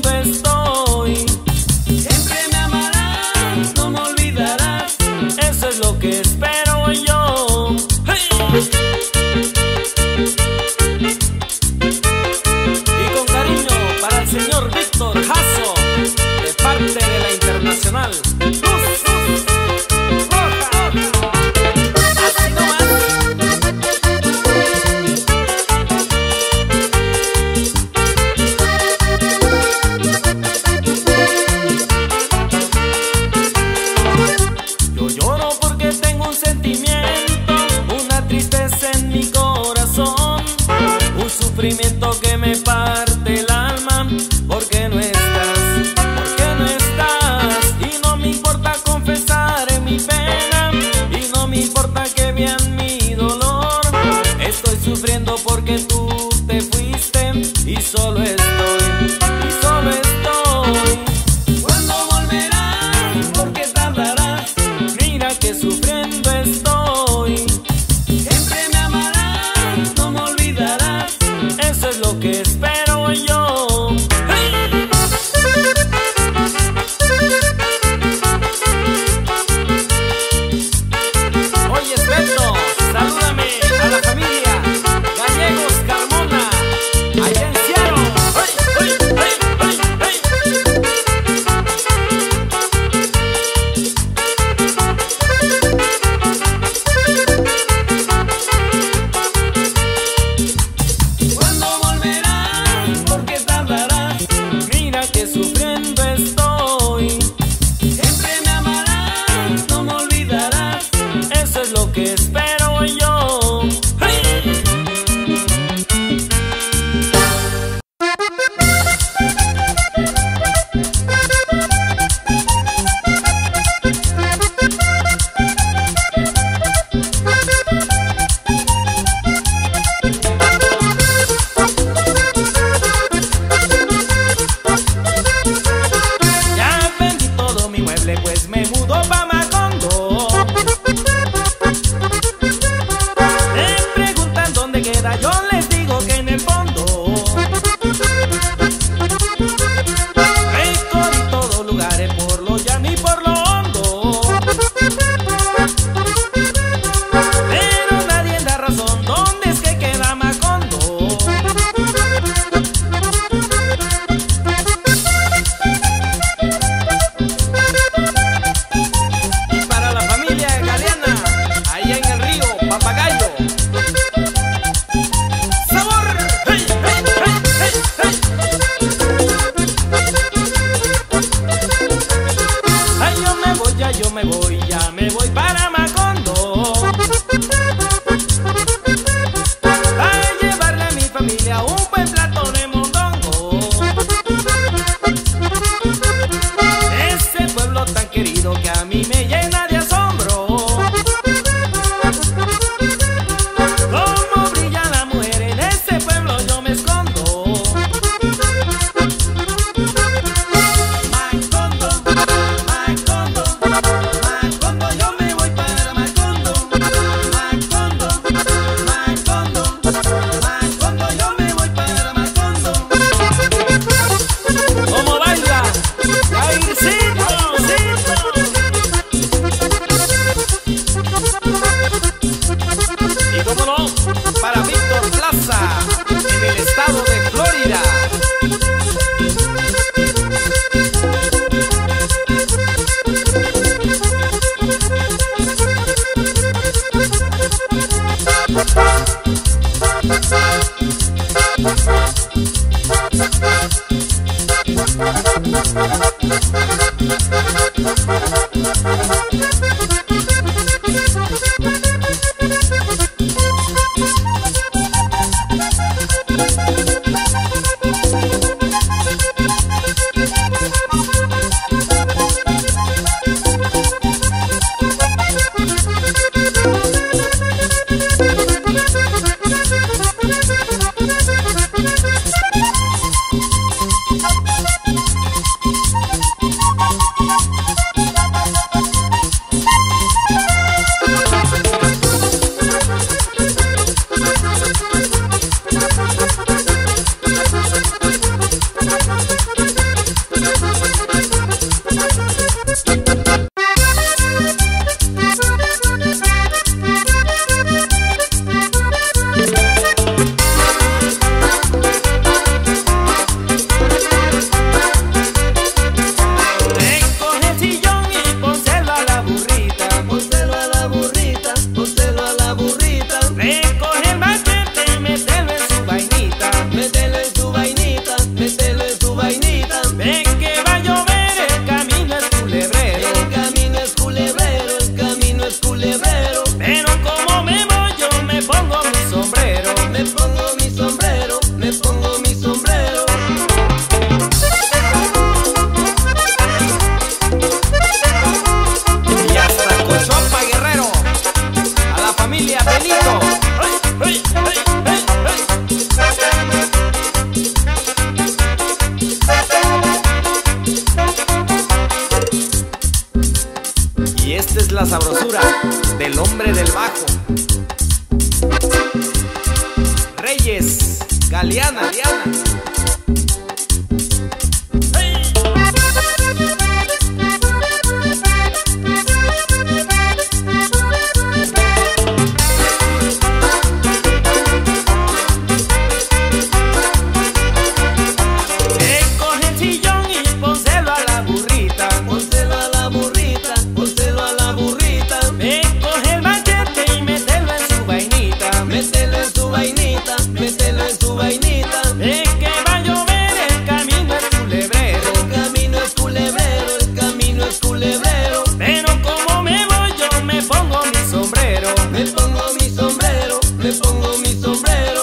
estoy. Siempre me amarás, no me olvidarás, eso es lo que espero yo. ¡Hey! Y con cariño para el señor Víctor Jasso, de parte de la Internacional. Sufrimiento que me parte el alma, porque no estás, y no me importa confesar mi pena, y no me importa que vean mi dolor. Estoy sufriendo porque tú te fuiste y solo estoy. ¿Cuándo volverás? ¿Por qué tardarás? Mira que sufriendo estoy. Siempre me amarás, no me olvidarás, eso es lo que espero yo. ¡Hey! Oye, Beto, salúdame a la familia Gallegos Carmona, allá en Seattle. ¡Hey, hey, hey, hey, hey! ¿Cuándo volverás? ¿Por qué tardarás? Mira que sufriendo estoy. Siempre me amarás, no me olvidarás, eso es lo que espero yo. ¡Hey! Ya vendí todo mi mueble, pues me mudo pa' Macondo. Me preguntan dónde queda, yo les digo que en el fondo. Recorrí todos lugares, por lo llano y por lo hondo, pero nadie da razón, ¿dónde es que queda Macondo? Y para la familia Galeana, allá en el río Papagayo. ¡Sabor! ¡Hey, hey, hey, hey, hey! Ay, yo me voy, ya me voy para Macondo, a llevarle a mi familia un buen plato de mondongo. Ese pueblo tan querido que a mí me llena de asombro. Como brilla la mujer en ese pueblo, yo me escondo. Macondo, Macondo, Macondo, yo me voy para Macondo. Macondo, Macondo, Macondo, yo me voy para Macondo. ¿Cómo baila? ¡Jaircito! Y cómo no, para Víctor Plaza, en el estado de Florida. Ven que va a llover, el camino es culebrero. El camino es culebrero, el camino es culebrero. Pero como me voy yo me pongo mi sombrero. Me pongo mi sombrero, me pongo mi sombrero. Y hasta Cochopa, Guerrero, a la familia Benito. ¡Ay, ay, ay, ay, ay! Y esta es la sabrosura del hombre del bajo, Reyes Galeana. Coge el sillón y pónselo a la burrita. Pónselo a la burrita, pónselo a la burrita. Me coge el machete y mételo en su vainita. Mételo en su vainita, mételo en su vainita. Ve que va a llover, el camino es culebrero. El camino es culebrero, el camino es culebrero. Pero como me voy yo me pongo mi sombrero. Me pongo mi sombrero, me pongo mi sombrero.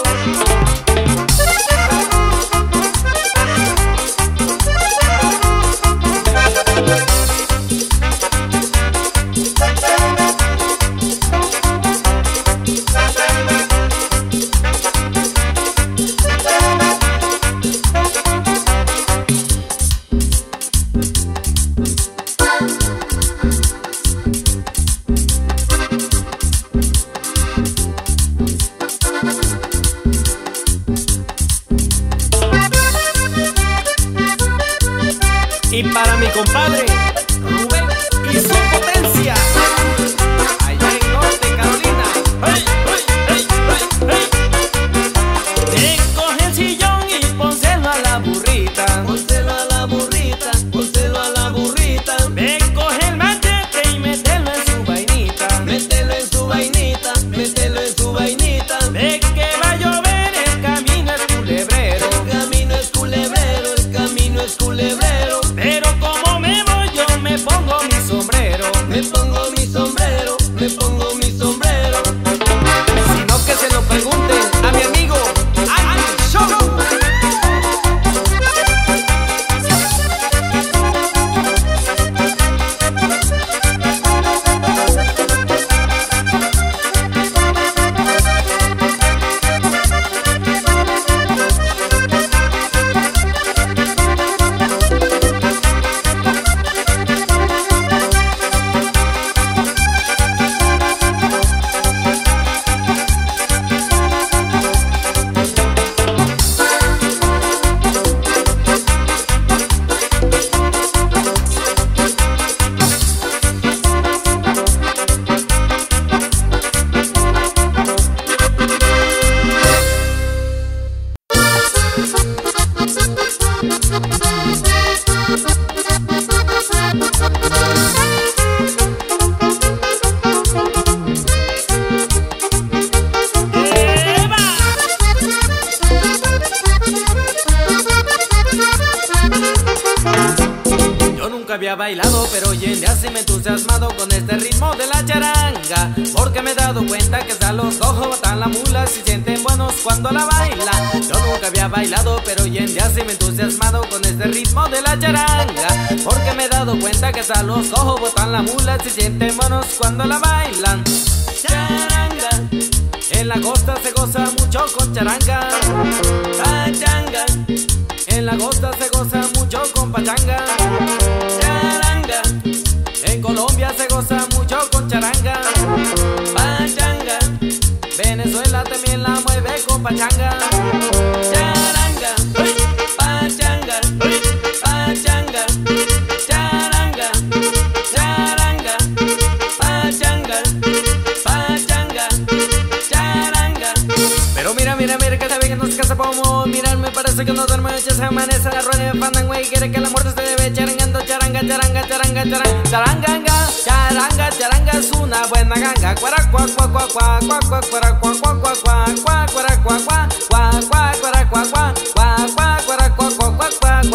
Y para mi compadre Rubén y su potencia, allá en Norte Carolina. ¡Hey, hey, hey, hey, hey! Ven, coge el sillón y pónselo a la burrita. Pónselo a la burrita, pónselo a la burrita. Ven, coge el machete y mételo en su vainita. Mételo en su vainita, mételo en su vainita. Ven que va a llover, el camino es culebrero. El camino es culebrero, el camino es culebrero. Pero como me voy yo me pongo mi sombrero. Me pongo mi sombrero, me pongo mi sombrero. Sino que se lo pregunten a mi amigo Andy Show. Había bailado, pero hoy en día sí me he entusiasmado con este ritmo de la charanga, porque me he dado cuenta que hasta los cojos botan la mula si sienten buenos cuando la bailan. Yo nunca había bailado, pero hoy en día sí me he entusiasmado con este ritmo de la charanga, porque me he dado cuenta que hasta los cojos botan la mula si sienten buenos cuando la bailan. Charanga, en la costa se goza mucho con charanga. Pachanga, en la costa se goza mucho con pachanga. Charanga, en Colombia se goza mucho con charanga. Pachanga, Venezuela también la mueve con pachanga. Charanga, pachanga, pachanga, charanga, charanga, pachanga, pachanga, charanga. Pero mira, mira, mira que sabe que nos casa como mirar, me parece que no duerme, ya se amanece la rueda de fandan, güey, quiere que la muerte se debe charangando, charanga, charanga, charanga, charanga, charanga, charanga, charanga es una buena ganga, cuara, cuá, cuá, cuá, cuá, cuá, cuá, cuara, cuá, cuá, cuá, cuá, cuá, cuara, cuá, cuá, cuá, cuá, cuara, cuá, cuá, cuá, cuá, cuara, cuá, cuá, cuá, cuá,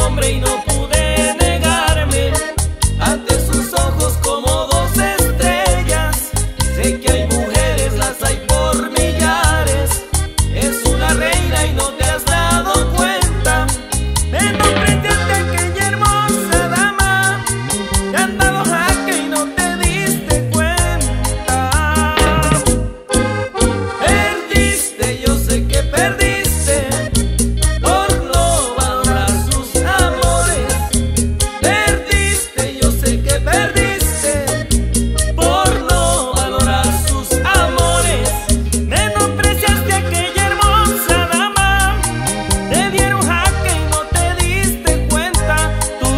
hombre y no pude negarme ante sus ojos como dos estrellas. Sé que hay mujeres, las hay por millares. Es una reina y no te has dado cuenta. Menospreciaste a aquella hermosa dama. Te han dado jaque y no te diste cuenta. Perdiste, yo sé que perdiste por no valorar sus amores. Perdiste, yo sé que perdiste por no valorar sus amores. Menospreciaste a aquella hermosa dama. Te dieron jaque y no te diste cuenta tú.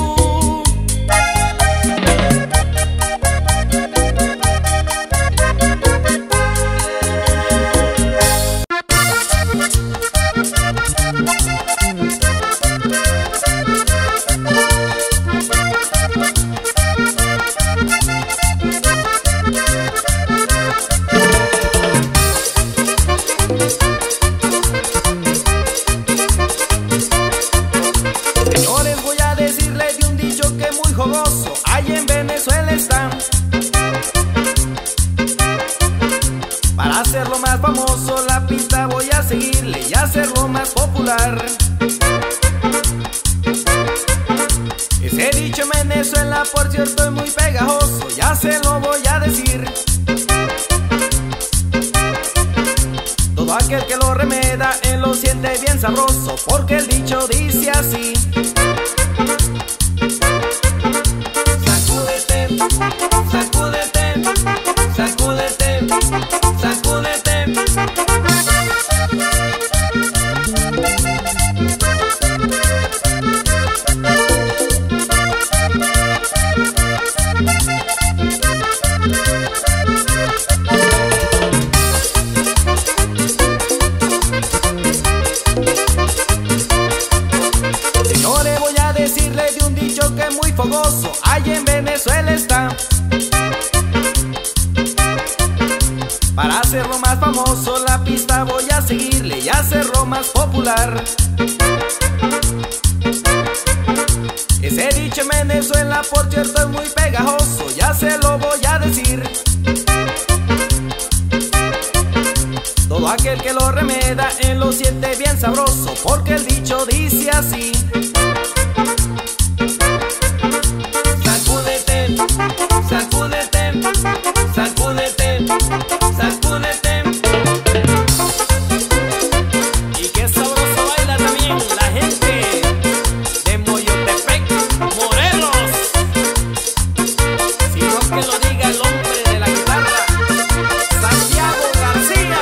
Señores, voy a decirles de un dicho que es muy jocoso. Allá en Venezuela está. Para hacerlo más famoso, la pista voy a seguirle y hacerlo más popular. Ese dicho en Venezuela, por cierto, es muy pegajoso. Ya se lo voy a decir. Todo aquel que lo remeda, él lo siente bien sabroso, porque el dicho dice así. Sacúdete, sacúdete, sacúdete, sacúdete. Señores, voy a decirles de un dicho que es muy fogoso. Allá en Venezuela está. Para hacerlo más famoso, la pista voy a seguirle y hacerlo más popular. Ese dicho en Venezuela, por cierto, es muy pegajoso. Ya se lo voy a decir. Todo aquel que lo remeda, él lo siente bien sabroso, porque el dicho dice así. Sacúdete, sacúdete, sacúdete, sacúdete. Y qué sabroso baila también la gente de Moyotepec, Morelos. Si no que lo diga el hombre de la guitarra, Santiago García.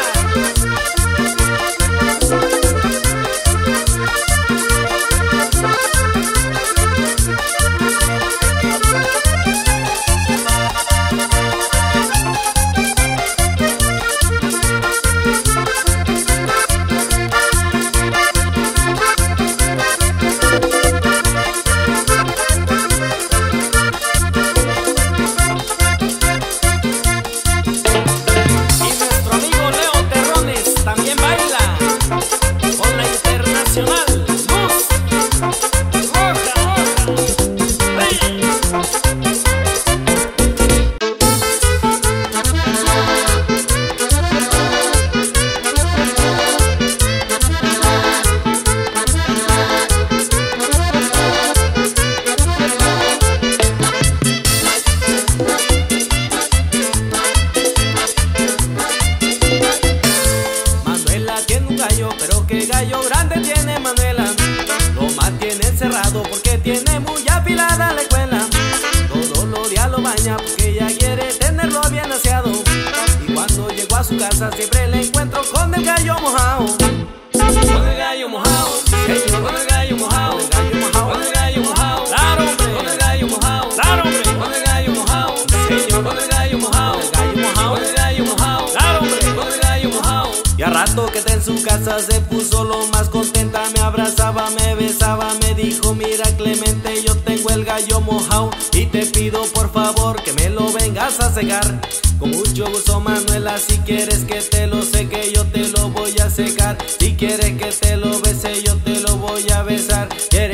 a su casa siempre le encuentro con el gallo mojado. Con el gallo mojado, señor, con el gallo mojado, con el gallo mojado, claro hombre, con el gallo mojado, claro hombre, con el gallo mojado, señor, con el gallo mojado, con el gallo mojado, claro hombre, con el gallo mojado. Y a rato que está en su casa se puso lo más contenta, me abrazaba, me besaba, me dijo: mira Clemente, yo tengo el gallo mojado y te pido por favor que me lo vengas a secar. Con mucho gusto, Manuela, si quieres que te lo seque, yo te lo voy a secar. Si quieres que te lo bese, yo te lo voy a besar. Quieres que te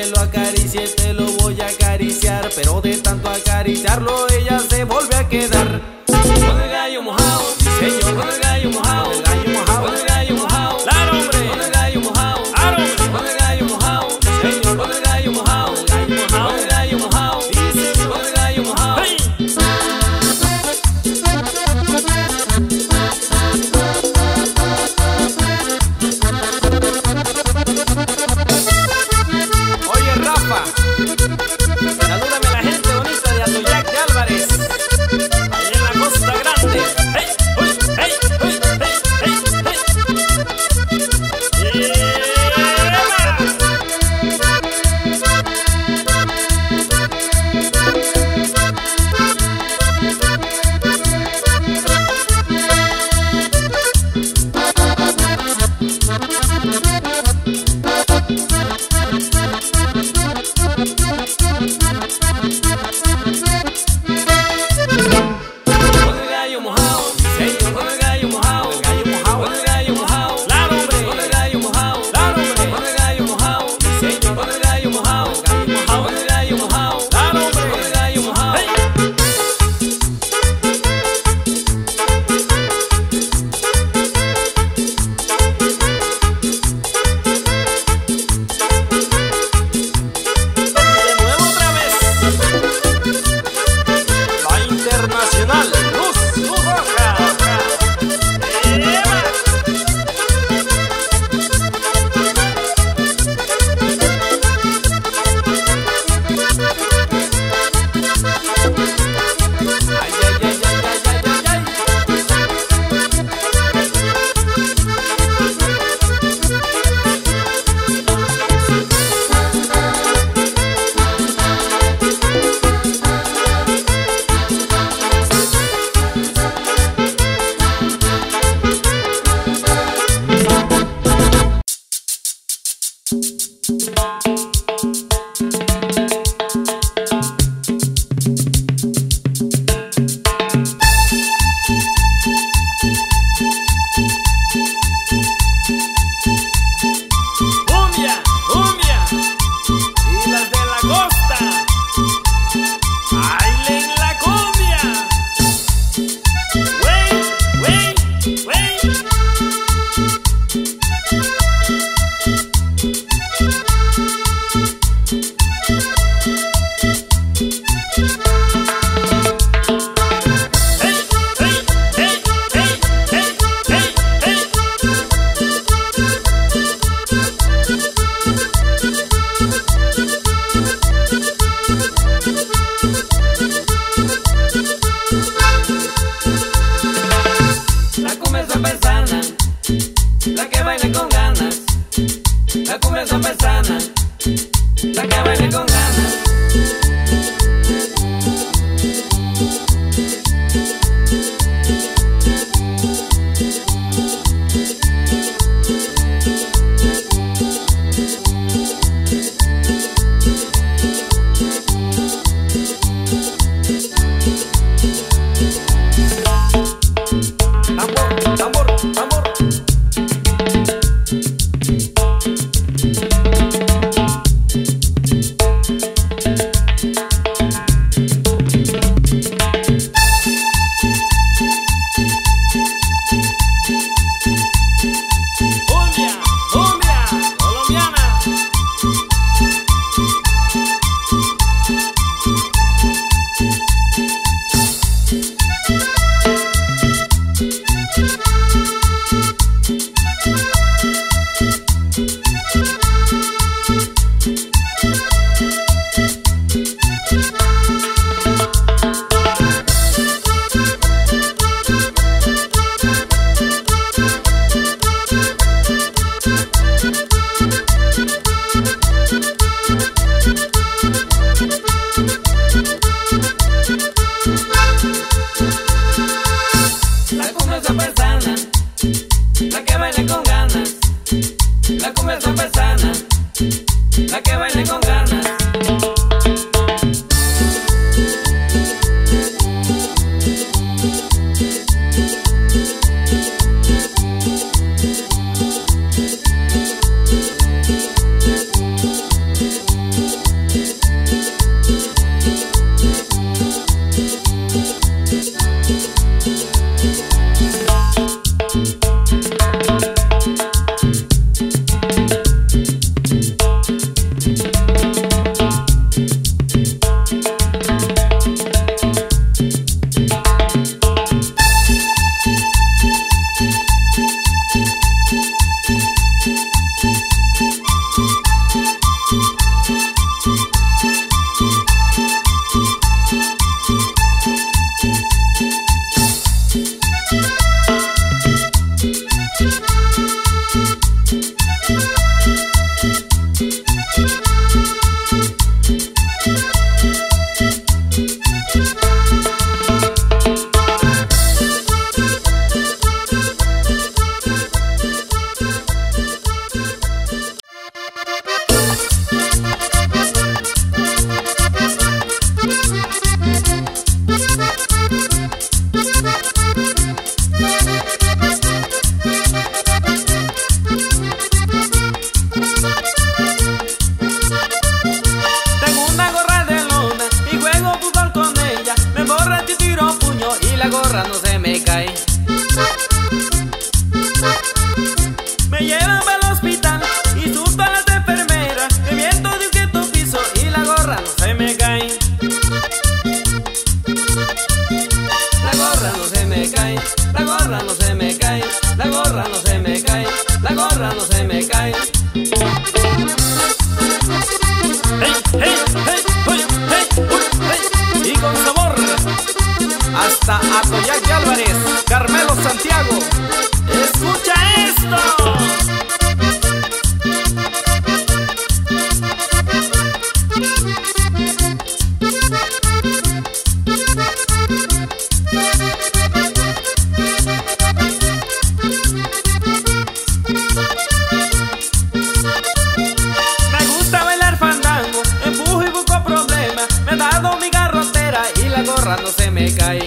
que lo acaricie, te lo voy a acariciar, pero de tanto acariciarlo ella se vuelve a quedar. Con el gallo mojado, señor, con el gallo mojado, el gallo mojado, con el gallo mojado, claro hombre, con el gallo mojado, claro hombre, con el gallo mojado, señor, con el gallo mojado, el gallo mojado, con el gallo mojado, dice con el gallo mojado. ¡Hey! Oye Rafa, salúdame a la gente bonita de Atoyac de Álvarez, allá en la Costa Grande. ¡Hey! ¡Uy! ¡Hey! ¡Uy! ¡Hey! ¡Hey! ¡Hey! Con el gallo mojado, señor, con el gallo mojado, el gallo mojado, con el gallo mojado, claro hombre, con el gallo mojado, claro hombre, con el gallo mojado, señor, con el gallo mojado, el gallo mojado, con el gallo mojado, claro hombre, con el gallo mojado. ¡Hey! De nuevo otra vez. La internacional Luz Roja. ¡Eva! Ay, ay, ay, ay, ay, ay, ay, ay. ¡Cumbia! ¡Cumbia! Y las de la costa, ¡bailen la cumbia! ¡Wey! ¡Wey! ¡Wey! ¡Hey! ¡Hey! ¡Hey! ¡Hey! ¡Hey! ¡Hey! ¡Hey! La cumbia zampesana, la que baile con ganas. La cumbia zampesana, la que baile con ganas. Tambor, tambor, tambor. me cae.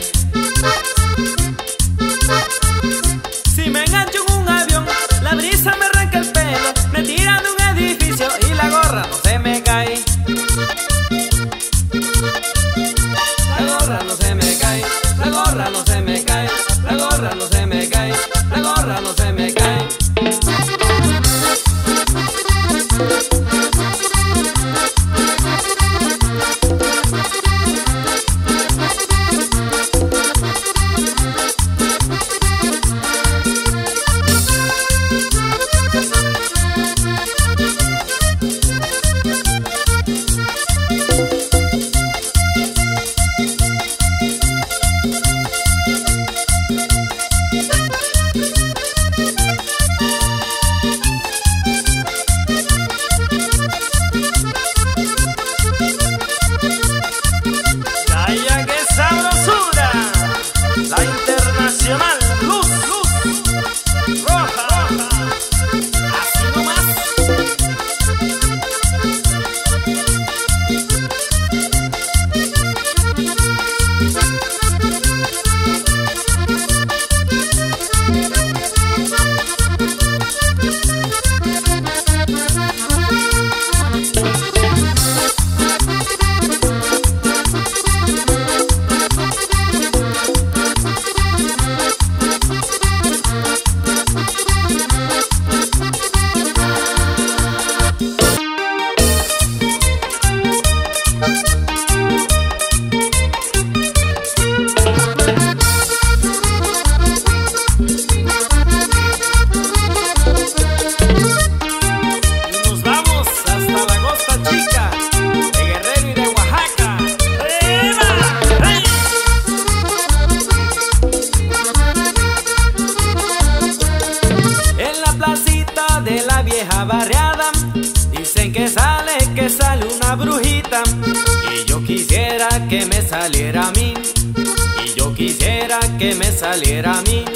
Si me engancho en un avión, la brisa me arranca el pelo, me tira de un edificio y la gorra no se me cae. La gorra no se me cae, la gorra no se me cae, la gorra no se me cae, la gorra no se me cae. Barriada, dicen que sale una brujita, y yo quisiera que me saliera a mí, y yo quisiera que me saliera a mí,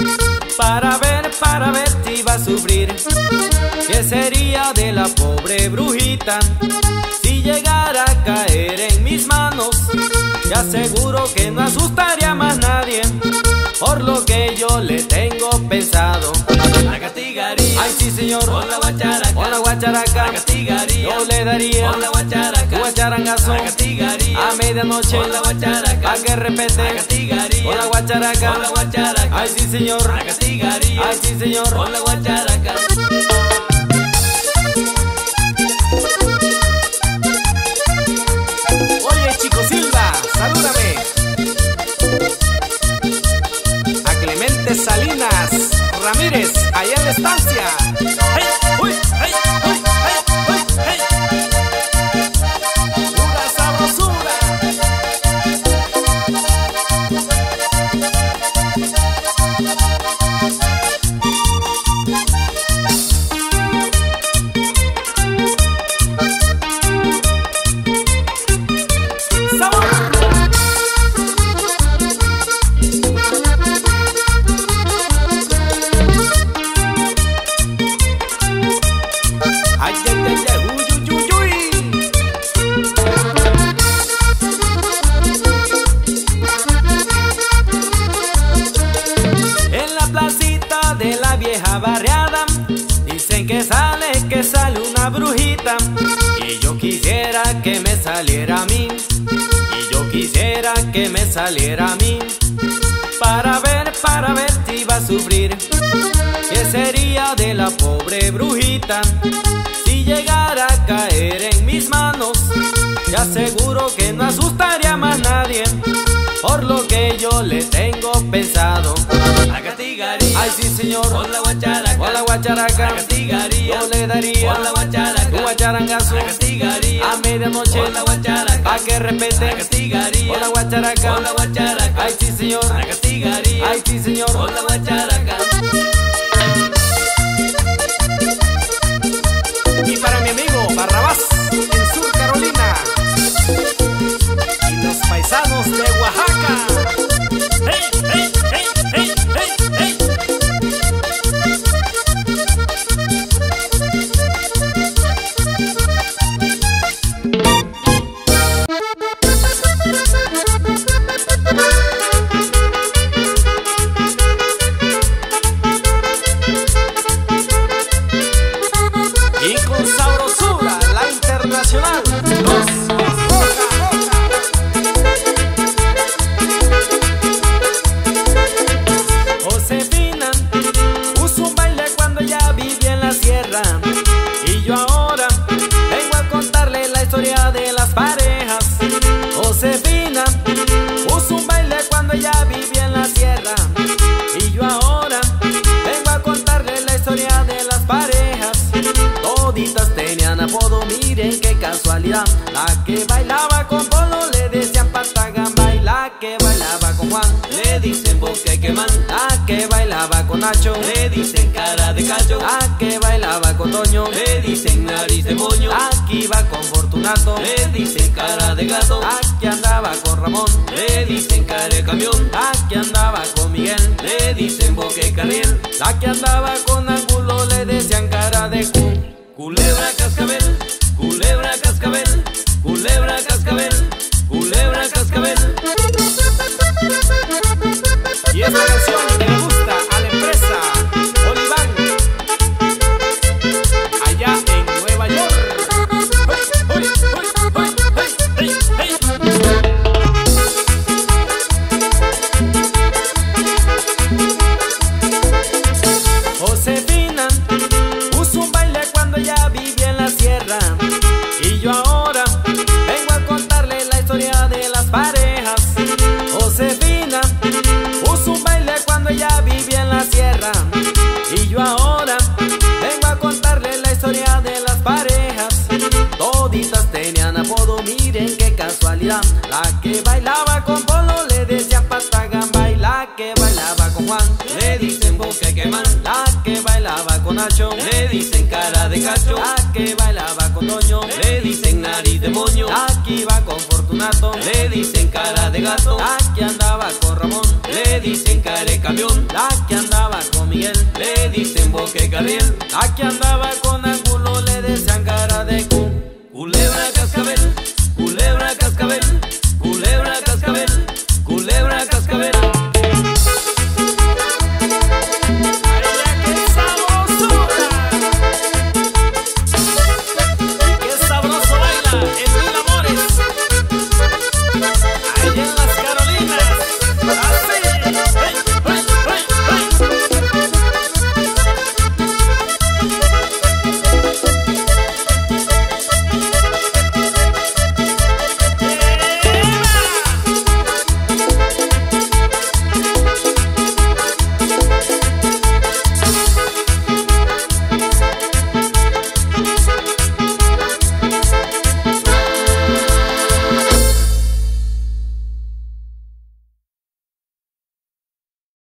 para ver si va a sufrir. ¿Qué sería de la pobre brujita si llegara a caer en mis manos? Te aseguro que no asustaría más nadie, por lo que yo le tengo pensado. La castigaría, ay sí señor, con la guacharaca, con la guacharaca. La castigaría, yo le daría con la guacharaca, guacharangazo. La castigaría, a medianoche, con la guacharaca, a que repete. La castigaría, con la guacharaca, con la guacharaca. ay sí señor, La castigaría, ay sí señor, con la guacharaca. Oye Chico Silva, salúdame. A Clemente Salinas Ramírez, allá en la estancia. ¡Hey! ¡Uy! ¡Hey! ¡Uy! ¡Hey! ¡Uy! ¡Hey! ¡Pura sabrosura! De la vieja barriada, dicen que sale una brujita, y yo quisiera que me saliera a mí, y yo quisiera que me saliera a mí, para ver si va a sufrir. ¿Qué sería de la pobre brujita si llegara a caer en mis manos? Te aseguro que no asustaría más nadie, por lo que yo le tengo pensado. La castigaría, ay sí señor, con la guacharaca, con la guacharaca. La castigaría, yo le daría con la guacharaca, un guacharangazo. La castigaría, a medianoche, con la guacharaca, a que repete. La castigaría, con la guacharaca, con la guacharaca. ay sí señor, La castigaría, ay sí señor, con la guacharaca. Y para mi amigo Barrabás en Sur Carolina y los paisanos de Oaxaca. ¡Hey! ¡Hey! ¡Hey! ¡Hey! ¡Hey! ¡Hey! parejas. Josefina puso un baile cuando ella vivía en la sierra, y yo ahora vengo a contarle la historia de las parejas. Toditas tenían apodo, miren qué casualidad. La que bailaba con Polo le decían Patagamba, y la que bailaba con Juan le dicen Boquequemán. la que bailaba con Nacho Le dicen cara de cacho. la que bailaba con Toño Le dicen nariz de moño. aquí iba con Fortunato Le dicen cara de gato. aquí andaba con Ramón Le dicen cara de camión. aquí andaba con Miguel Le dicen Boquecarriel. la que andaba con Angulo le decían cara de Culebra cascabel, culebra cascabel, culebra cascabel, culebra cascabel. Y esta canción le gusta a la empresa Oliván, allá en Nueva York. Josefina puso un baile cuando ella vivía en la sierra, y yo ahora vengo a contarle la historia de las parejas. Josefina puso un baile cuando ella vivía en la sierra, y yo ahora vengo a contarle la historia de las parejas. Toditas tenían apodo, miren qué casualidad. La que bailaba con Polo le decían Patagamba, y la que bailaba con Juan Le dicen Boquequemán. la que bailaba con Nacho Le dicen cara de cacho. la que bailaba con Toño Le dicen nariz de moño. aquí iba con Fortunato Le dicen cara de gato. aquí andaba con Ramón Le dicen cara de camión. la que andaba con Miguel Le dicen Boquecarriel. la que andaba con